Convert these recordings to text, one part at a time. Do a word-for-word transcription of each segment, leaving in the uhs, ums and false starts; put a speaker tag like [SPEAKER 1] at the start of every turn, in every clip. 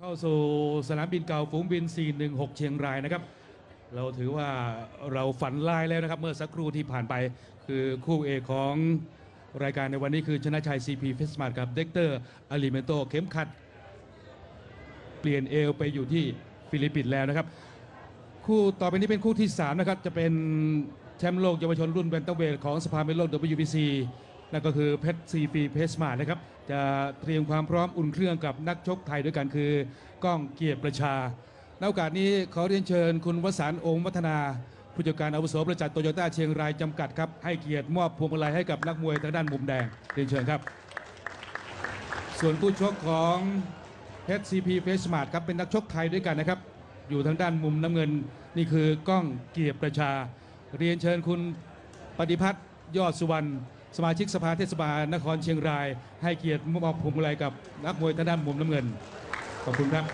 [SPEAKER 1] เข้าสู่สนามบินเก่าฝูงบิน สี่หนึ่งหก เชียงรายนะครับเราถือว่าเราฝันลายแล้วนะครับเมื่อสักครู่ที่ผ่านไปคือคู่เอกของรายการในวันนี้คือชนะชัย ซี พี เฟสมาร์ทกับเด็กเตอร์อาริเมโตเข็มขัดเปลี่ยนเอวไปอยู่ที่ฟิลิปปินส์แล้วนะครับคู่ต่อไปนี้เป็นคู่ที่สามนะครับจะเป็นแชมป์โลกเยาวชนรุ่นแบนตัมเวทของสภาเมโลก ดับเบิลยู บี ซี นั่นก็คือเพชร ซี พี เพสมาร์ทนะครับจะเตรียมความพร้อมอุ่นเครื่องกับนักชกไทยด้วยกันคือก้องเกียรติประชาในโอกาสนี้ขอเรียนเชิญคุณวสันต์องค์วัฒนาผู้จัดการอาวุโสบริษัทโตโยต้าเชียงรายจำกัดครับให้เกียรติมอบพวงมาลัยให้กับนักมวยทางด้านมุมแดงเรียนเชิญครับส่วนผู้ชกของเพชร ซี พี เพสมาร์ทครับเป็นนักชกไทยด้วยกันนะครับอยู่ทางด้านมุมน้ำเงินนี่คือก้องเกียรติประชาเรียนเชิญคุณปฏิพัฒน์ยอดสุวรรณสมาชิกสภาเทศบาลนครเชียงรายให้เกียรติมอบพวงมาลัยกับนักมวยทางด้านมุมน้ำเงินขอบคุณครับ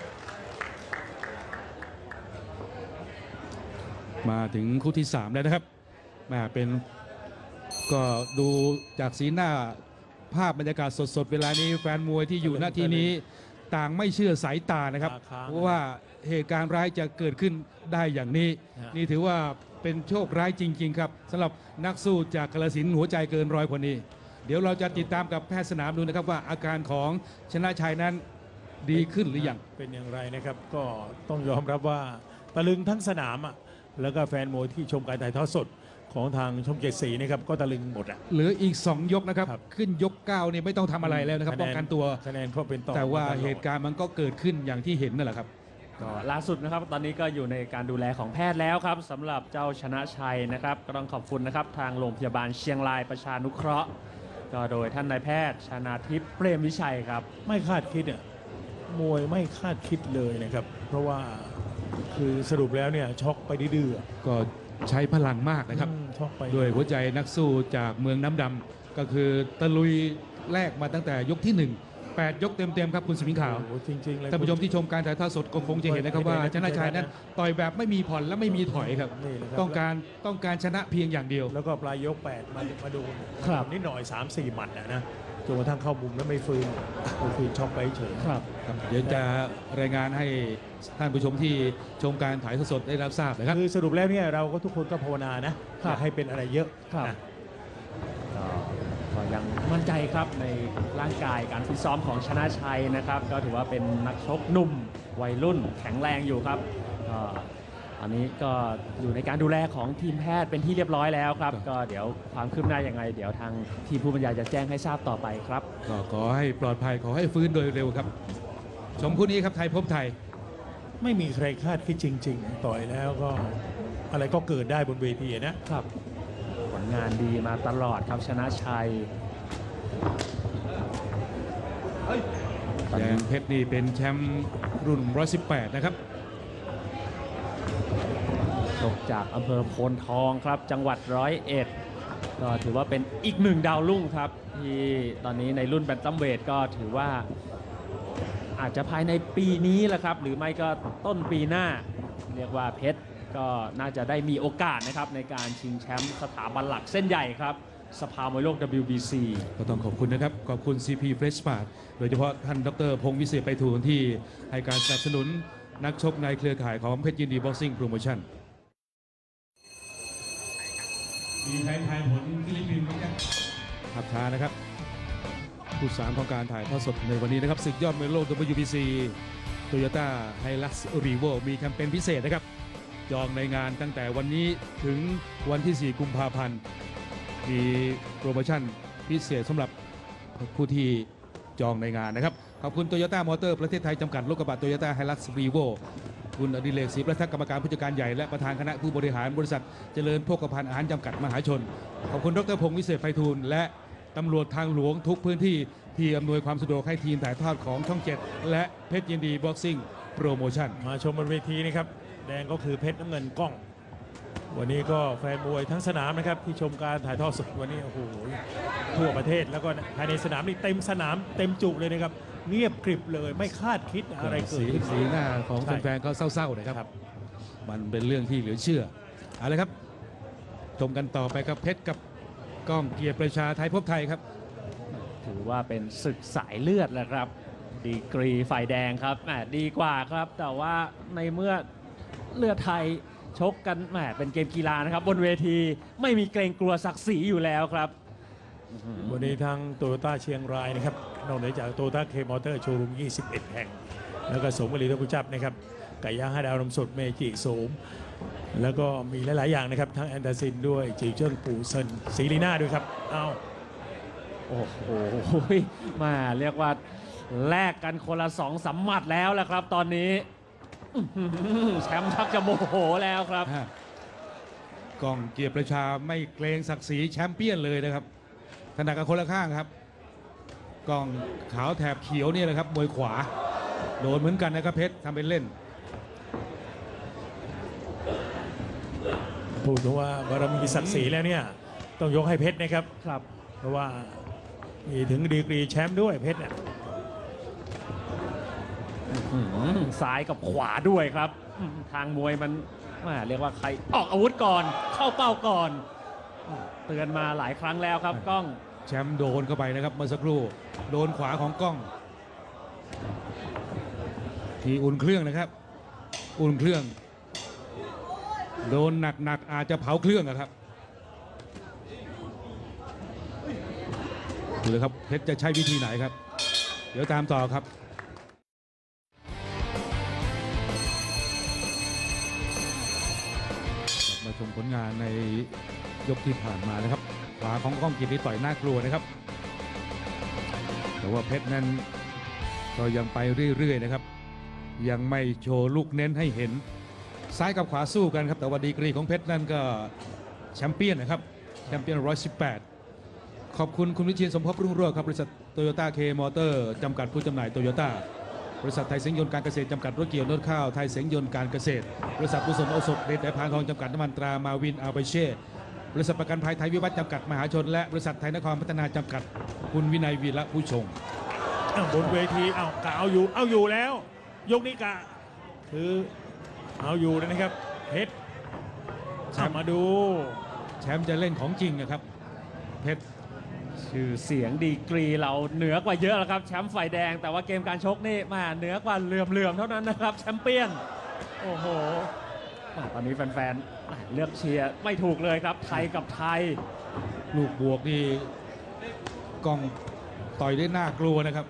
[SPEAKER 1] มาถึงคู่ที่สามแล้วนะครับมาเป็นก็ดูจากสีหน้าภาพบรรยากาศสดๆเวลานี้แฟนมวยที่อยู่ณที่นี้ต่างไม่เชื่อสายตานะครับเพราะว่าเหตุการณ์ร้ายจะเกิดขึ้นได้อย่างนี้นี่ถือว่าเป็นโชคร้ายจริงๆครับสำหรับนักสู้จากกาฬสินธุ์หัวใจเกินร้อยคนนี้เดี๋ยวเราจะติดตามกับแพทย์สนามดูนะครับว่าอาการของชนะชัยนั้นดีขึ้นหรือยัง
[SPEAKER 2] เป็นอย่างไรนะครับก็ต้องยอมรับว่าตะลึงทั้งสนามอ่ะแล้วก็แฟนมวยที่ชมการถ่ายทอดสดของทางชมเจ็ดสีนะครับก็ตะลึงหมดอ่ะ
[SPEAKER 1] เหลืออีกสองยกนะครับขึ้นยกเก้านี่ไม่ต้องทำอะไรแล้วนะครับป้องกันตัว
[SPEAKER 2] คะแนนก็เป็นต่อ
[SPEAKER 1] แต่ว่าเหตุการณ์มันก็เกิดขึ้นอย่างที่เห็นนั่นแหละครับ
[SPEAKER 3] ก็ล่าสุดนะครับตอนนี้ก็อยู่ในการดูแลของแพทย์แล้วครับสำหรับเจ้าชนะชัยนะครับก็ต้องขอบคุณนะครับทางโรงพยาบาลเชียงรายประชานุเคราะห์ก็โดยท่านนายแพทย์ชนาทิพย์เปรมวิชัยครับ
[SPEAKER 2] ไม่คาดคิดอ่ะมวยไม่คาดคิดเลยนะครับเพราะว่าคือสรุปแล้วเนี่ยช็อกไปดื้อ
[SPEAKER 1] ก็ใช้พลังมากนะครับด้วยหัวใจนักสู้จากเมืองน้ำดำก็คือตะลุยแรกมาตั้งแต่ยกที่หนึ่งแปดยกเต็มๆครับคุณสมิงขาว
[SPEAKER 2] จริงๆเลย
[SPEAKER 1] ท่านผู้ชมที่ชมการถ่ายทอดสดก็คงจะเห็นนะครับว่าชนะชัยนั้นต่อยแบบไม่มีผ่อนและไม่มีถอยครับต้องการต้องการชนะเพียงอย่างเดียว
[SPEAKER 2] แล้วก็ปลายยกแปดมามาดูครับนิดหน่อย สามสี่ หมัดนะจนกระทั่งเข้ามุมแล้วไม่ฟื้นก็คือช็อกไปเฉย
[SPEAKER 1] ครับเดี๋ยวจะรายงานให้ท่านผู้ชมที่ชมการถ่ายทอดสดได้รับทราบนะครับ
[SPEAKER 2] คือสรุปแล้วเนี่ยเราก็ทุกคนก็ภาวนานะอยากให้เป็นอะไรเยอะนะ
[SPEAKER 3] ก็ยังมั่นใจครับในร่างกายการฟิตซ้อมของชนะชัยนะครับก็ถือว่าเป็นนักชกหนุ่มวัยรุ่นแข็งแรงอยู่ครับอันนี้ก็อยู่ในการดูแลของทีมแพทย์เป็นที่เรียบร้อยแล้วครับก็เดี๋ยวความคืบหน้ายังไงเดี๋ยวทางทีมผู้บรรยายจะแจ้งให้ทราบต่อไปครับ
[SPEAKER 1] ก็ขอให้ปลอดภัยขอให้ฟื้นโดยเร็วครับชมคู่นี้ครับไทยพบไทย
[SPEAKER 2] ไม่มีใครคาดคิดจริงๆต่อยแล้วก็อะไรก็เกิดได้บนเวทีนะครับ
[SPEAKER 3] ผลงานดีมาตลอดครับชนะชัย
[SPEAKER 1] แดงเพชรนี่เป็นแชมป์รุ่นหนึ่งร้อยสิบแปดนะครับ
[SPEAKER 3] ตกจากอำเภอโพนทองครับจังหวัดร้อยเอ็ดก็ถือว่าเป็นอีกหนึ่งดาวรุ่งครับที่ตอนนี้ในรุ่นแบนตัมเวทก็ถือว่าอาจจะภายในปีนี้แหละครับหรือไม่ก็ต้นปีหน้าเรียกว่าเพชรก็น่าจะได้มีโอกาสนะครับในการชิงแชมป์สถาบันหลักเส้นใหญ่ครับสภามวยโลก ดับเบิลยู บี ซี
[SPEAKER 1] ก็ต้องขอบคุณนะครับขอบคุณ ซี พี เพสมาร์ทโดยเฉพาะท่านดรพงศ์วิเศษไพฑูรย์ที่ให้การสนับสนุนนักชกในเครือข่ายของเพชรยินดีบ็อกซิ่งโปรโมชั่นมีไทยทายผลฟิลิปปินส์ครับขับช้านะครับผู้สามของการถ่ายทอดสดในวันนี้นะครับศึกยอดมวยโลก ดับเบิลยู บี ซี Toyota Hilux Revo มีแคมเปญพิเศษนะครับจองในงานตั้งแต่วันนี้ถึงวันที่สี่กุมภาพันธ์มีโปรโมชั่นพิเศษสำหรับผู้ที่จองในงานนะครับขอบคุณ Toyota Motor ประเทศไทยจำกัดรถกระบะ Toyota Hilux Revoคุณอดิเรกศรีประทักษ์กรรมการผู้จัดการใหญ่และประธานคณะผู้บริหารบริษัทเจริญโภคภัณฑ์อาหารจำกัดมหาชนขอบคุณดรพงศ์วิเศษไพฑูรย์และตำรวจทางหลวงทุกพื้นที่ที่อำนวยความสะดวกให้ทีมถ่ายทอดของช่องเจ็ดและเพชรยินดีบ็อกซิ่งโปรโมชั่น
[SPEAKER 2] มาชมบนเวทีนะครับแดงก็คือเพชรน้ำเงินก้องวันนี้ก็แฟนมวยทั้งสนามนะครับที่ชมการถ่ายทอดสดวันนี้โอ้โหทั่วประเทศแล้วก็ภายในสนามนี่เต็มสนามเต็มจุเลยนะครับเงียบกริบเลยไม่คาดคิดอะไรเกิดขึ้น
[SPEAKER 1] สีหน้าของแฟนๆก็เศร้าๆนะครับมันเป็นเรื่องที่เหลือเชื่อเอาละครับชมกันต่อไปครับเพชรกับก้องเกียรติประชาไทยพบไทยครับ
[SPEAKER 3] ถือว่าเป็นศึกสายเลือดแหละครับดีกรีฝ่ายแดงครับแหมดีกว่าครับ แต่ว่าในเมื่อเลือดไทยชกกันแหมเป็นเกมกีฬานะครับ บนเวทีไม่มีเกรงกลัวศักดิ์ศรีอยู่แล้วครับ
[SPEAKER 2] วันนี้ทางโตโยต้าเชียงรายนะครับนอกเหนือจากโตโยต้าเคมอเตอร์โชว์รูมยี่สิบเอ็ดแห่ง แล้วก็สมกรีทกุจับนะครับไก่ย่างห้าดาวนมสดเมจิโสม แล้วก็มีหลาย ๆ อย่างนะครับ ทั้งแอนตาซินด้วยจีเจิ้งปูเซินซีรีน่าด้วยครับเอา
[SPEAKER 3] โอ้โหมาเรียกว่าแลกกันคนละสองสามหมัดแล้วแหละครับ ตอนนี้อื้อหือแชมป์ชักจะโมโหแล้วครับ
[SPEAKER 1] ฮะกล้องเกียรติประชาไม่เกรงศักดิ์ศรีแชมเปี้ยนเลยนะครับถนัดกันคนละข้างครับกล้องขาวแถบเขียวเนี่ยนะครับมวยขวาโดนเหมือนกันนะครับเพชรทำเป็นเล่น
[SPEAKER 2] พูดถึงว่าบารมีศักดิ์ศรีแล้วเนี่ยต้องยกให้เพชรนะครับ
[SPEAKER 3] ครับ
[SPEAKER 2] เพราะว่ามีถึงดีกรีแชมป์ด้วยเพชรเนี่ย
[SPEAKER 3] อื้อหือซ้ายกับขวาด้วยครับอื้อทางมวยมันแหม่เรียกว่าใครออกอาวุธก่อนเข้าเป้าก่อนเตือนมาหลายครั้งแล้วครับกล้อง
[SPEAKER 1] แชมป์โดนเข้าไปนะครับเมื่อสักครู่โดนขวาของกล้อง ที่อุ่นเครื่องนะครับ อุ่นเครื่อง โดนหนักๆอาจจะเผาเครื่องอะครับดูเลยครับเพชรจะใช้วิธีไหนครับ เดี๋ยวตามต่อครับมาชมผลงานในยกที่ผ่านมานะครับขวาของกล้องกิตนี่ต่อยน่ากลัวนะครับแต่ว่าเพชรนั้นก็ยังไปเรื่อยๆนะครับยังไม่โชว์ลูกเน้นให้เห็นซ้ายกับขวาสู้กันครับแต่ว่าดีกรีของเพชรนั่นก็แชมเปี้ยนนะครับแชมเปี้ยนหนึ่งร้อยสิบแปดขอบคุณคุณวิเชียรสมภพรุ่งโรจน์ครับบริษัทโตโยต้าเคมอเตอร์จำกัดผู้จำหน่ายโตโยต้าบริษัทไทยเซ็งยนต์การเกษตรจำกัดรถเกี่ยวนวดข้าวไทยเซ็งยนต์การเกษตรบริษัทกุศลโอสถเดชและพานทองจำกัดน้ำมันตรามาวินอาเบเช่บริษัทประกันภัยไทยวิวัฒน์จำกัดมหาชนและบริษัทไทยนครพัฒนาจำกัดคุณวินัยวีระผู้ชง
[SPEAKER 2] อ้าวบนเวทีเอากะเอาอยู่เอาอยู่แล้ว ยกนี้กะคือเอาอยู่เลยนะครับเพชร
[SPEAKER 1] แชมป์
[SPEAKER 2] มาดู
[SPEAKER 1] แชมป์จะเล่นของจริงนะครับเพชร
[SPEAKER 3] ชื่อเสียงดีกรีเราเหนือกว่าเยอะแล้วครับแชมป์ฝ่ายแดงแต่ว่าเกมการชกนี่มาเหนือกว่าเหลื่อมๆเท่านั้นนะครับแชมเปี้ยนโอ้โหอ่ะตอนนี้แฟนๆอ่ะเลือกเชียร์ไม่ถูกเลยครับไทยกับไทย
[SPEAKER 1] ลูกบวกนี่กล้องต่อยได้น่ากลัวนะครับ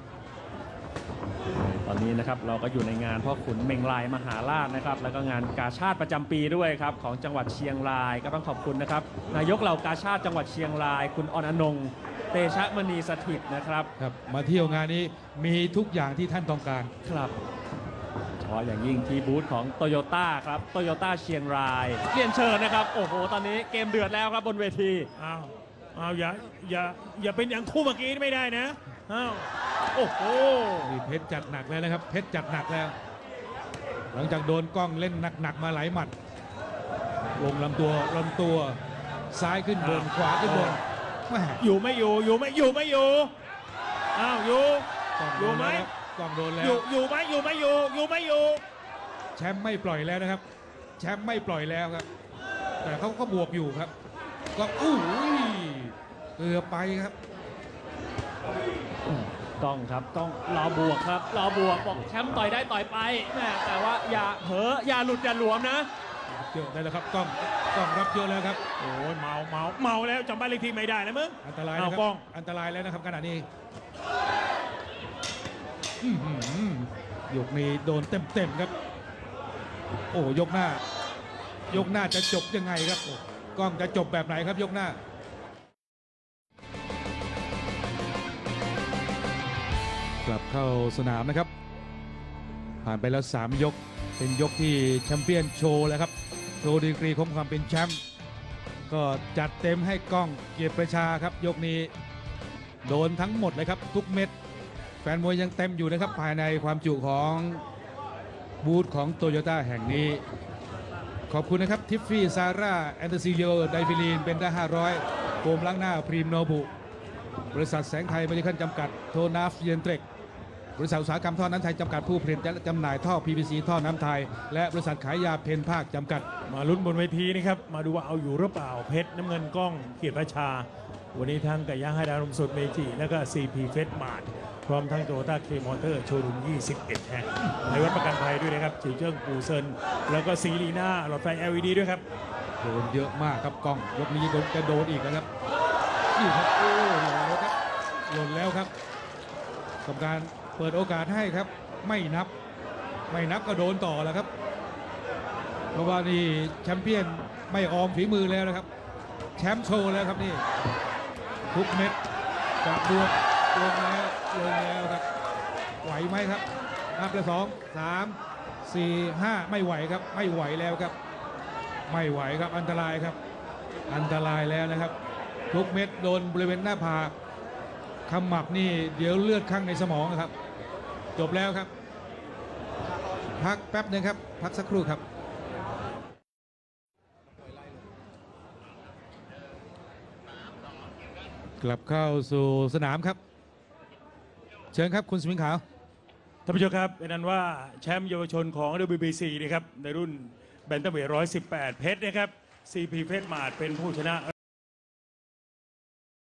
[SPEAKER 3] ตอนนี้นะครับเราก็อยู่ในงานพ่อขุนเมงลายมหาราชนะครับแล้วก็งานกาชาติประจำปีด้วยครับของจังหวัดเชียงรายก็ต้องขอบคุณนะครับนายกเหล่ากาชาติจังหวัดเชียงราย คุณออนอนงค์เตชะมณีสถิตย์นะครับ
[SPEAKER 1] ครับมาเที่ยวงานนี้มีทุกอย่างที่ท่านต้องการ
[SPEAKER 3] ครับเฉพาะอย่างยิ่งที่บูธของโตโยต้าครับโตโยต้าเชียงรายเรียนเชิญนะครับโอ้โหตอนนี้เกมเดือดแล้วครับบนเวที
[SPEAKER 2] อ้าวอ้าวอย่าอย่าอย่าเป็นอย่างคู่เมื่อกี้ไม่ได้นะอ้าวโอ้โห
[SPEAKER 1] นี่เพชรจัดหนักแล้วนะครับเพชรจัดหนักแล้ว หลังจากโดนกล้องเล่นหนักๆมาหลายหมัดลงลำตัวลำตัวซ้ายขึ้นบนขวาขึ้นบนแม่
[SPEAKER 2] อยู่ไม่อยู่อยู่ไม่อยู่ไม่อยู่อ้าวอยู่
[SPEAKER 1] กล้อง
[SPEAKER 2] อ
[SPEAKER 1] โด
[SPEAKER 2] ยู่
[SPEAKER 1] น
[SPEAKER 2] ไหม
[SPEAKER 1] แล้วครับกล้องโดนแล้
[SPEAKER 2] อ
[SPEAKER 1] ว
[SPEAKER 2] ยู่อยู่ไหมอยู่ไม่อยู่อยู่ไม่อยู่
[SPEAKER 1] แชมป์ไม่ปล่อยแล้วนะครับ แชมป์ไม่ปล่อยแล้วครับ แต่เขาก็บวกอยู่ครับก็อู้ยเกือบไปครับ
[SPEAKER 3] ต้องครับต้องรอบวกครับรอบวกบอกแชมป์ต่อยได้ต่อยไปแม่แต่ว่าอย่าเผลออย่าหลุดอย่าหลวมนะ
[SPEAKER 1] เยอะได้แล้วครับกล้องกล้องรับเยอะแล้วครับ
[SPEAKER 2] โอ้ยเมาเมาเมาแล้วจำบ้านเลขที่ไม่ได้นะมึง
[SPEAKER 1] อันตราย
[SPEAKER 2] เอา
[SPEAKER 1] นะค
[SPEAKER 2] กล้
[SPEAKER 1] รั
[SPEAKER 2] อบ ง
[SPEAKER 1] อันตรายแล้วนะครับขณะนี้อื้อหือยกนี้โดนเต็มๆครับ โอ้ยกหน้า ยกหน้าจะจบยังไงครับโอ้กล้องจะจบแบบไหนครับยกหน้ากลับเข้าสนามนะครับ ผ่านไปแล้วสามยกเป็นยกที่แชมเปี้ยนโชว์แล้วครับโชว์ดีกรีของความเป็นแชมป์ก็จัดเต็มให้กล้องเกียรติประชาครับยกนี้โดนทั้งหมดเลยครับทุกเม็ดแฟนมวยยังเต็มอยู่นะครับภายในความจุของบูธของโตโยต้าแห่งนี้ขอบคุณนะครับทิฟฟี่ซาร่าแอนเตอร์ซิโยไดฟิลีนเบนด้าห้าร้อยโฟมล้างหน้าพรีมโนบุบริษัทแสงไทยเมดิคอลจำกัดโทนาฟเยนเทรกบริษัทอุตสาหกรรมท่อน้ำไทยจำกัดผู้ผลิตและจำหน่ายท่อ พี พี ซี ท่อน้ำไทยและบริษัทขายยาเพนภาคจำกัด
[SPEAKER 2] มาลุ้นบนเวทีนะครับมาดูว่าเอาอยู่หรือเปล่าเพชรน้ำเงินกล้องเกียรติประชา วันนี้ทั้งไก่ย่างให้ดาวนมสดเมจิแล้วก็ ซี พี เฟสมาร์ทพร้อมทั้งโตโยต้าเคมอเตอร์โชว์รูมยี่สิบเอ็ดแห่งในวัดประกันภัยด้วยนะครับจิวเจิ้งปูเซินแล้วก็ซีรีน่าหลอดไฟ แอล อี ดี ด้วยครับ
[SPEAKER 1] โดนเยอะมากครับกล้องยกนี้โดนจะโดนอีกนะครับนี่ครับโอ้หล่นแล้วครับหล่นแล้วครับกรรมการเปิดโอกาสให้ครับไม่นับไม่นับก็โดนต่อแล้วครับเพราะว่านี่แชมเปี้ยนไม่ออมฝีมือแล้วนะครับแชมป์โชว์แล้วครับนี่ทุกเม็ดจะบวกลงแล้วลงแล้วครับไหวไหมครับนับละสองสามสี่ห้าไม่ไหวครับไม่ไหวแล้วครับไม่ไหวครับอันตรายครับอันตรายแล้วนะครับทุกเม็ดโดนบริเวณหน้าผากขมับนี่เดี๋ยวเลือดข้างในสมองนะครับจบแล้วครับพักแป๊บนึงครับพักสักครู่ครับกลับเข้าสู่สนามครับเชิญครับคุณสมิงขาว
[SPEAKER 2] ท่านผู้ชมครับเป็นนั้นว่าแชมป์เยาวชนของ ดับเบิลยู บี ซี นะครับในรุ่นแบนตัมเวทหนึ่งร้อยสิบแปดเพชรนะครับ ซี พี เพชรมาดเป็นผู้ชนะ